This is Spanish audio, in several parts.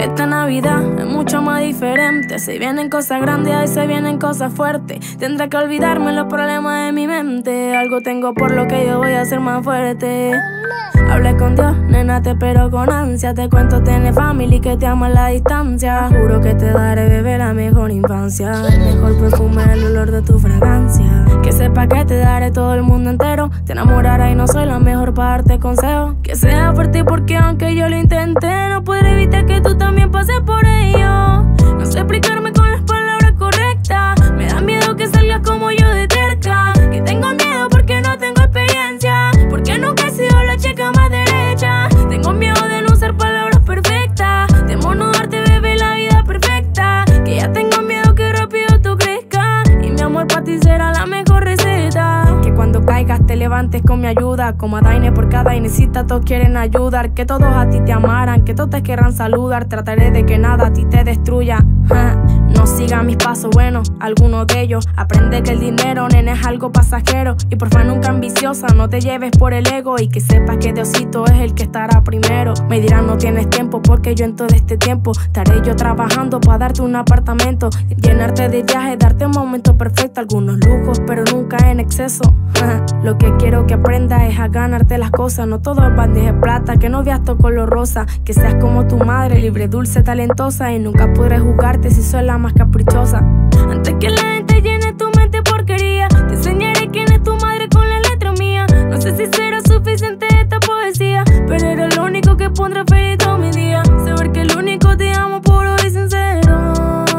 esta Navidad es mucho más diferente. Se vienen cosas grandes, ahí se vienen cosas fuertes. Tendré que olvidarme los problemas de mi mente. Algo tengo por lo que yo voy a ser más fuerte. Hablé con Dios, nena, te espero con ansia. Te cuento, tienes familia y que te amo a la distancia. Juro que te daré, bebé, la mejor infancia. El mejor perfume, el olor de tu fragancia. Que sepa que te daré todo el mundo entero. Te enamorarás y no soy la mejor para darte consejo. Que sea por ti porque aunque yo lo intenté, no puedo evitar que tú también pases por ello. No sé explicarme con las palabras correctas. Me da miedo que salgas como yo de terca. Que tengo miedo porque no tengo experiencia. Porque nunca he sido la chica más derecha. Tengo miedo de no usar palabras perfectas. Temo no darte, bebé, la vida perfecta. Que ya tengo miedo que rápido tú crezcas. Y mi amor para ti será la mejor receta. Que cuando caigas te levantes con mi ayuda. Como a Daine por cada Dainecita todos quieren ayudar. Que todos a ti te amaran, que todos te querrán saludar. Trataré de que nada a ti te destruya. No siga mis pasos, bueno, algunos de ellos. Aprende que el dinero, nene, es algo pasajero. Y porfa nunca ambiciosa, no te lleves por el ego. Y que sepas que Diosito es el que estará primero. Me dirán no tienes tiempo porque yo en todo este tiempo estaré yo trabajando para darte un apartamento. Llenarte de viajes, darte un momento perfecto. Algunos lujos pero nunca en exceso. Lo que quiero que aprendas es a ganarte las cosas. No todo es bandeja de plata, que no veas todo color rosa. Que seas como tu madre, libre, dulce, talentosa. Y nunca podré juzgarte si soy la más caprichosa. Antes que la gente llene tu mente porquería, te enseñaré quién es tu madre con la letra mía. No sé si será suficiente esta poesía, pero eres lo único que pondrá feliz todo mi día. Saber que el único te amo puro y sincero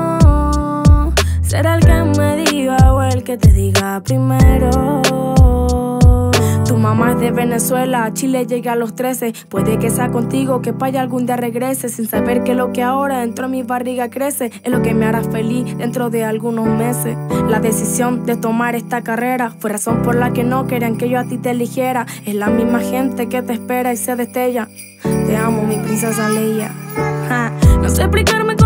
será el que me diga o el que te diga primero. Tu mamá es de Venezuela, a Chile llega a los 13. Puede que sea contigo, que para allá algún día regrese. Sin saber que lo que ahora dentro de mi barriga crece es lo que me hará feliz dentro de algunos meses. La decisión de tomar esta carrera fue razón por la que no querían que yo a ti te eligiera. Es la misma gente que te espera y se destella. Te amo, mi princesa Leia. No sé explicarme